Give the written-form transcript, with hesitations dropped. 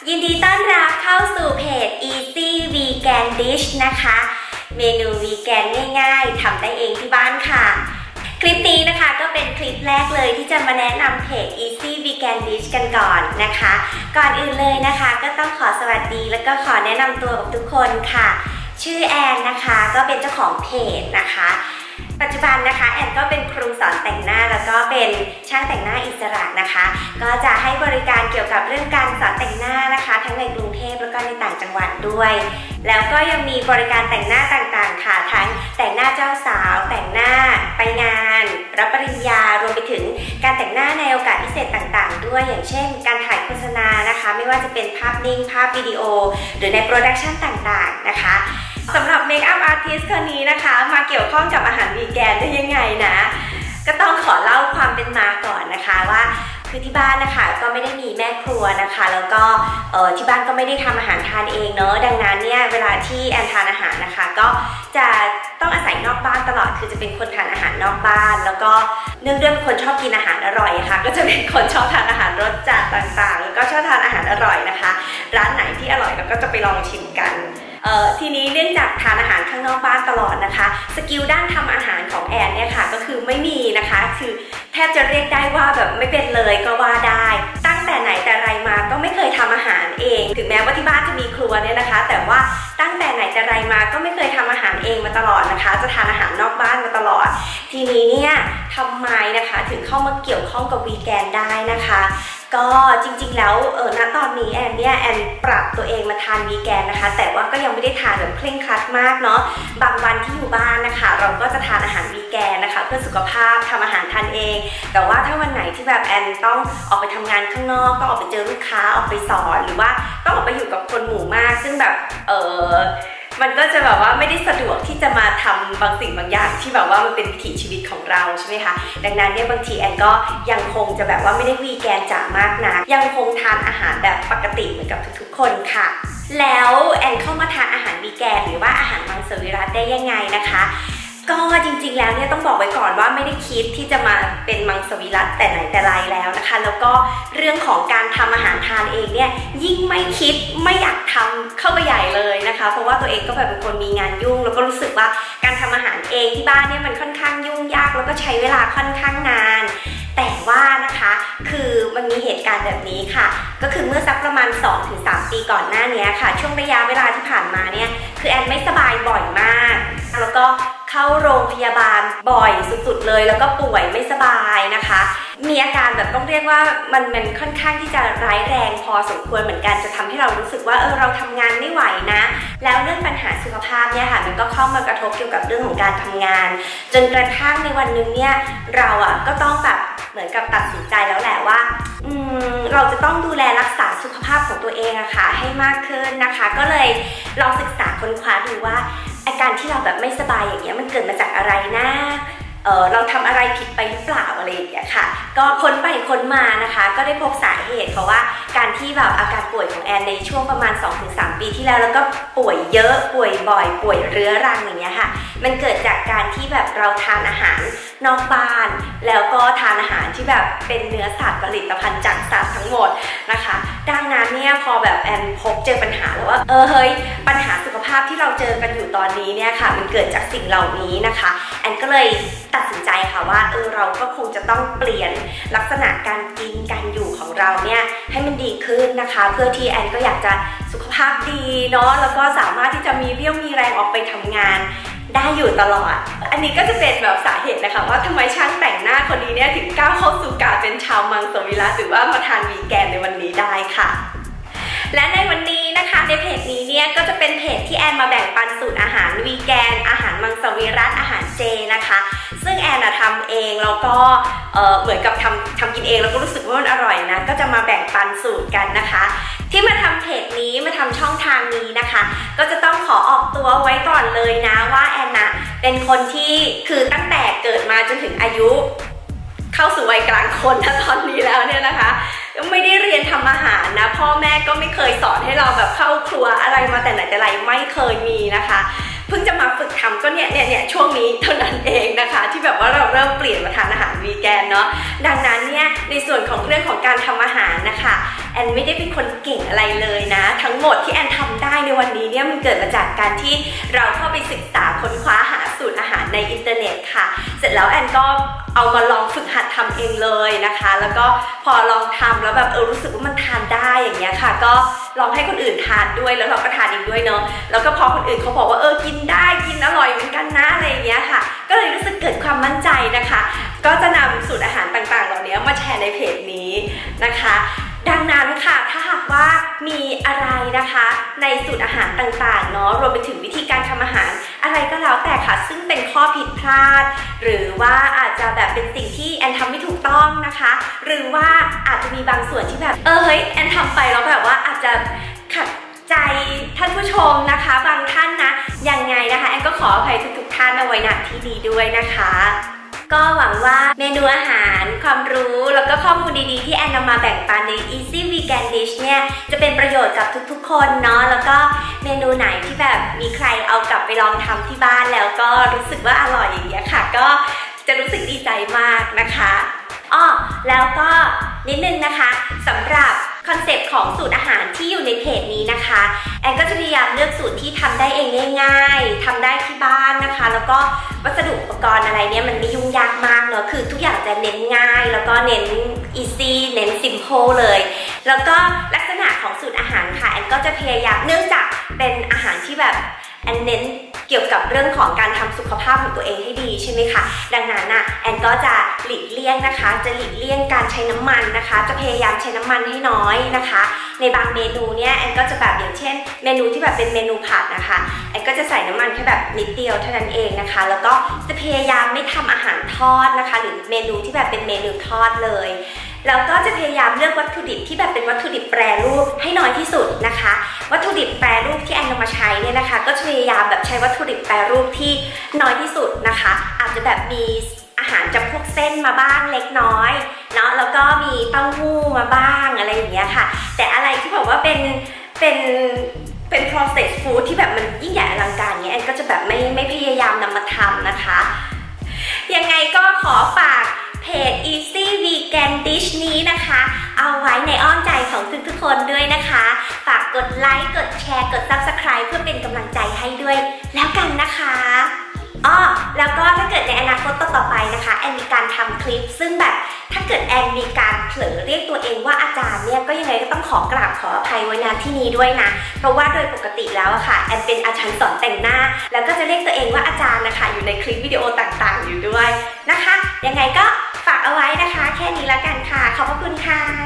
ยินดีต้อนรับเข้าสู่เพจ Easy Vegan Dish นะคะเมนูวีแกนง่ายๆทำได้เองที่บ้านค่ะคลิปนี้นะคะก็เป็นคลิปแรกเลยที่จะมาแนะนำเพจ Easy Vegan Dish กันก่อนนะคะก่อนอื่นเลยนะคะก็ต้องขอสวัสดีแล้วก็ขอแนะนำตัวกับทุกคนค่ะชื่อแอนนะคะก็เป็นเจ้าของเพจนะคะปัจจุบันนะคะแอนก็เป็นครูสอนแต่งหน้าแล้วก็เป็นช่างแต่งหน้าอิสระนะคะก็จะให้บริการเกี่ยวกับเรื่องการสอนแต่งหน้านะคะทั้งในกรุงเทพแล้วก็ในต่างจังหวัดด้วยแล้วก็ยังมีบริการแต่งหน้าต่างๆค่ะทั้งแต่งหน้าเจ้าสาวแต่งหน้าไปงานรับปริญญารวมไปถึงการแต่งหน้าในโอกาสพิเศษต่างๆด้วยอย่างเช่นการถ่ายโฆษณานะคะไม่ว่าจะเป็นภาพนิ่งภาพวิดีโอหรือในโปรดักชันต่างๆนะคะสำหรับเมคอัพอาร์ติสต์คนนี้นะคะมาเกี่ยวข้องกับอาหารวีแกนได้ยังไงนะก็ต้องขอเล่าความเป็นมาก่อนนะคะว่าคือที่บ้านนะคะก็ไม่ได้มีแม่ครัวนะคะแล้วก็ที่บ้านก็ไม่ได้ทำอาหารทานเองเนอะดังนั้นเนี่ยเวลาที่แอนทานอาหารนะคะก็จะต้องอาศัยนอกบ้านตลอดคือจะเป็นคนทานอาหารนอกบ้านแล้วก็เนื่องด้วยเป็นคนชอบกินอาหารอร่อยค่ะก็จะเป็นคนชอบทานอาหารรสจัดต่างๆแล้วก็ชอบทานอาหารอร่อยนะคะร้านไหนที่อร่อยเราก็จะไปลองชิมกันทีนี้เนื่องจากทานอาหารข้างนอกบ้านตลอดนะคะสกิลด้านทำอาหารของแอนเนี่ยค่ะก็คือไม่มีนะคะคือแทบจะเรียกได้ว่าแบบไม่เป็นเลยก็ว่าได้ตั้งแต่ไหนแต่ไรมาก็ไม่เคยทำอาหารเองถึงแม้ว่าที่บ้านจะมีครัวเนี่ยนะคะแต่ว่าตั้งแต่ไหนแต่ไรมาก็ไม่เคยทำอาหารเองมาตลอดนะคะจะทานอาหารนอกบ้านมาตลอดทีนี้เนี่ยทำไมนะคะถึงเข้ามาเกี่ยวข้องกับวีแกนได้นะคะก็จริงๆแล้วณตอนนี้แอนปรับตัวเองมาทานวีแกนนะคะแต่ว่าก็ยังไม่ได้ทานแบบเคร่งครัดมากเนาะบางวันที่อยู่บ้านนะคะเราก็จะทานอาหารวีแกนนะคะเพื่อสุขภาพทำอาหารทานเองแต่ว่าถ้าวันไหนที่แบบแอนต้องออกไปทำงานข้างนอกต้องออกไปเจอลูกค้าออกไปสอนหรือว่าต้องออกไปอยู่กับคนหมู่มากซึ่งแบบมันก็จะแบบว่าไม่ได้สะดวกที่จะมาทำบางสิ่งบางอย่างที่แบบว่ามันเป็นวิถีชีวิตของเราใช่ไหมคะดังนั้นเนี่ยบางทีแอนก็ยังคงจะแบบว่าไม่ได้วีแกนจ๋ามากนะยังคงทานอาหารแบบปกติเหมือนกับทุกๆคนค่ะแล้วแอนเข้ามาทานอาหารวีแกนหรือว่าอาหารมังสวิรัติได้ยังไงนะคะก็จริงๆแล้วเนี่ยต้องบอกไว้ก่อนว่าไม่ได้คิดที่จะมาเป็นมังสวิรัติแต่ไหนแต่ไรแล้วนะคะแล้วก็เรื่องของการทำอาหารทานเองเนี่ยยิ่งไม่คิดไม่อยากทำเข้าไปใหญ่เลยนะคะเพราะว่าตัวเองก็แบบเป็นคนมีงานยุ่งแล้วก็รู้สึกว่าการทำอาหารเองที่บ้านเนี่ยมันค่อนข้างยุ่งยากแล้วก็ใช้เวลาค่อนข้างนานแต่ว่านะคะคือมันมีเหตุการณ์แบบนี้ค่ะก็คือเมื่อสักประมาณ 2-3 ปีก่อนหน้านี้ค่ะช่วงระยะเวลาที่ผ่านมาเนี่ยคือแอนไม่สบายบ่อยมากแล้วก็เข้าโรงพยาบาลบ่อยสุดๆเลยแล้วก็ป่วยไม่สบายนะคะมีอาการแบบต้องเรียกว่ามันค่อนข้างที่จะร้ายแรงพอสมควรเหมือนกันจะทำให้เรารู้สึกว่าเราทำงานไม่ไหวนะแล้วเรื่องปัญหาสุขภาพเนี่ยค่ะมันก็เข้ามากระทบเกี่ยวกับเรื่องของการทำงานจนกระทั่งในวันนึงเนี่ยเราก็ต้องแบบเหมือนกับตัดสินใจแล้วแหละว่าเราจะต้องดูแลรักษาสุขภาพของตัวเองอะค่ะให้มากขึ้นนะคะก็เลยลองศึกษาค้นคว้าดูว่าอาการที่เราแบบไม่สบายอย่างเงี้ยมันเกิดมาจากอะไรนะเราทำอะไรผิดไปหรือเปล่าอะไรอย่างเงี้ยค่ะก็ค้นไปค้นมานะคะก็ได้พบสาเหตุเพราะว่าการที่แบบอาการป่วยของแอนในช่วงประมาณ 2-3 ปีที่แล้วก็ป่วยเยอะป่วยบ่อยป่วยเรื้อรังอย่างเงี้ยค่ะมันเกิดจากการที่แบบเราทานอาหารนอกบ้านแล้วก็ทานอาหารที่แบบเป็นเนื้อสัตว์ผลิตภัณฑ์จากสัตว์ทั้งหมดนะคะดังนั้นเนี่ยพอแบบแอนพบเจอปัญหาแล้วว่าเฮ้ยปัญหาสุขภาพที่เราเจอกันอยู่ตอนนี้เนี่ยค่ะมันเกิดจากสิ่งเหล่านี้นะคะแอนก็เลยตัดสินใจค่ะว่าเราก็คงจะต้องเปลี่ยนลักษณะการกินการอยู่ของเราเนี่ยให้มันดีขึ้นนะคะเพื่อที่แอนก็อยากจะสุขภาพดีเนาะแล้วก็สามารถที่จะมีเรี่ยวมีแรงออกไปทำงานได้อยู่ตลอดอันนี้ก็จะเป็นแบบสาเหตุนะคะว่าทำไมช่างแต่งหน้าคนนี้เนี่ยถึงก้าวเข้าสู่การเป็นชาวมังสวิรัติหรือว่ามาทานวีแกนในวันนี้ได้ค่ะและในวันนี้นะคะในเพจนี้เนี่ยก็จะเป็นเพจที่แอนมาแบ่งปันสูตรอาหารวีแกนอาหารมังสวิรัติอาหารเจนะคะซึ่งแอนทำเองแล้วก็เหมือนกับทำกินเองแล้วก็รู้สึกว่ามันอร่อยนะก็จะมาแบ่งปันสูตรกันนะคะที่มาทำเพจนี้มาทำช่องทางนี้นะคะก็จะต้องขอออกตัวไว้ก่อนเลยนะว่าแอนเป็นคนที่คือตั้งแต่เกิดมาจนถึงอายุเข้าสู่วัยกลางคนตอนนี้แล้วเนี่ยนะคะไม่ได้เรียนทำอาหารนะพ่อแม่ก็ไม่เคยสอนให้เราแบบเข้าครัวอะไรมาแต่ไหนแต่ไรไม่เคยมีนะคะเพิ่งจะมาฝึกทำก็เนี่ยช่วงนี้เท่านั้นเองนะคะที่แบบว่าเราเริ่มเปลี่ยนมาทานอาหารวีแกนเนาะดังนั้นเนี่ยในส่วนของเรื่องของการทำอาหารนะคะแอนไม่ได้เป็นคนเก่งอะไรเลยนะทั้งหมดที่แอนทำได้ในวันนี้เนี่ยมันเกิดมาจากการที่เราเข้าไปศึกษาค้นคว้าหาสูตรอาหารในอินเทอร์เน็ตค่ะเสร็จแล้วแอนก็เอามาลองฝึกหัดทำเองเลยนะคะแล้วก็พอลองทำแล้วแบบรู้สึกว่ามันทานได้อย่างเงี้ยค่ะก็ลองให้คนอื่นทานด้วยแล้วเราก็ทานเองด้วยเนาะแล้วก็พอคนอื่นเขาบอกว่ากินได้กินอร่อยเหมือนกันนะอะไรอย่างเงี้ยค่ะก็เลยรู้สึกเกิดความมั่นใจนะคะก็จะนำสูตรอาหารต่างๆเหล่านี้มาแชร์ในเพจนี้นะคะดังนั้นค่ะถ้าหากว่ามีอะไรนะคะในสูตรอาหารต่างๆเนาะรวมไปถึงวิธีการทำอาหารอะไรก็แล้วแต่ค่ะซึ่งเป็นข้อผิดพลาดหรือว่าอาจจะแบบเป็นสิ่งที่แอนทำไม่ถูกต้องนะคะหรือว่าอาจจะมีบางส่วนที่แบบเฮ้ยแอนทำไปแล้วแบบว่าอาจจะขัดใจท่านผู้ชมนะคะบางท่านนะยังไงนะคะแอนก็ขออภัยทุกท่านเอาไว้ณที่นี้ด้วยนะคะก็หวังว่าเมนูอาหารความรู้แล้วก็ข้อมูลดีๆที่แอนนำมาแบ่งปันใน Easy Vegan Dish เนี่ยจะเป็นประโยชน์กับทุกๆคนเนาะแล้วก็เมนูไหนที่แบบมีใครเอากลับไปลองทำที่บ้านแล้วก็รู้สึกว่าอร่อยอย่างเงี้ยค่ะก็จะรู้สึกดีใจมากนะคะแล้วก็นิดนึงนะคะสำหรับคอนเซปต์ของสูตรอาหารที่อยู่ในเพจนี้นะคะแอนก็จะพยายามเลือกสูตรที่ทำได้เองง่ายๆทำได้ที่บ้านนะคะแล้วก็วัสดุอุปกรณ์อะไรเนี่ยมันไม่ยุ่งยากมากเนอะคือทุกอย่างจะเน้นง่ายแล้วก็เน้น easy เน้น simple เลยแล้วก็ลักษณะของสูตรอาหารค่ะแอนก็จะพยายามเนื่องจากเป็นอาหารที่แบบแอนเน้นเกี่ยวกับเรื่องของการทำสุขภาพของตัวเองให้ดีใช่ไหมคะดังนั้นน่ะแอนก็จะหลีกเลี่ยงนะคะจะหลีกเลี่ยงการใช้น้ำมันนะคะจะพยายามใช้น้ำมันให้น้อยนะคะในบางเมนูเนี่ยแอนก็จะแบบอย่างเช่นเมนูที่แบบเป็นเมนูผัดนะคะแอนก็จะใส่น้ำมันแค่แบบนิดเดียวเท่านั้นเองนะคะแล้วก็จะพยายามไม่ทำอาหารทอดนะคะหรือเมนูที่แบบเป็นเมนูทอดเลยแล้วก็จะพยายามเลือกวัตถุดิบที่แบบเป็นวัตถุดิบแปรรูปให้น้อยที่สุดนะคะวัตถุดิบแปรรูปที่แอนนำมาใช้เนี่ยนะคะก็จะพยายามแบบใช้วัตถุดิบแปรรูปที่น้อยที่สุดนะคะอาจจะแบบมีอาหารจำพวกเส้นมาบ้างเล็กน้อยเนาะแล้วก็มีเต้าหู้มาบ้างอะไรอย่างเงี้ยค่ะแต่อะไรที่แบบว่าเป็น processed food ที่แบบมันยิ่งใหญ่อลังการเงี้ยแอนก็จะแบบไม่พยายามนำมาทำนะคะยังไงก็ขอฝากเพจ Easy Vegan Dish นี้นะคะเอาไว้ในอ้อมใจของทุกๆคนด้วยนะคะฝากกดไลค์กดแชร์กด Subscribe เพื่อเป็นกำลังใจให้ด้วยแล้วกันนะคะแล้วก็ถ้าเกิดในอนาคตต่อไปนะคะแอนมีการทำคลิปซึ่งแบบถ้าเกิดแอนมีการเผลอเรียกตัวเองว่าอาจารย์เนี่ยก็ยังไงก็ต้องขอกราบขออภัยไว้ณที่นี้ด้วยนะเพราะว่าโดยปกติแล้วอะค่ะแอนเป็นอาจารย์สอนแต่งหน้าแล้วก็จะเรียกตัวเองว่าอาจารย์นะคะอยู่ในคลิปวิดีโอต่างๆอยู่ด้วยนะคะยังไงก็ฝากเอาไว้นะคะแค่นี้แล้วกันค่ะขอบพระคุณค่ะ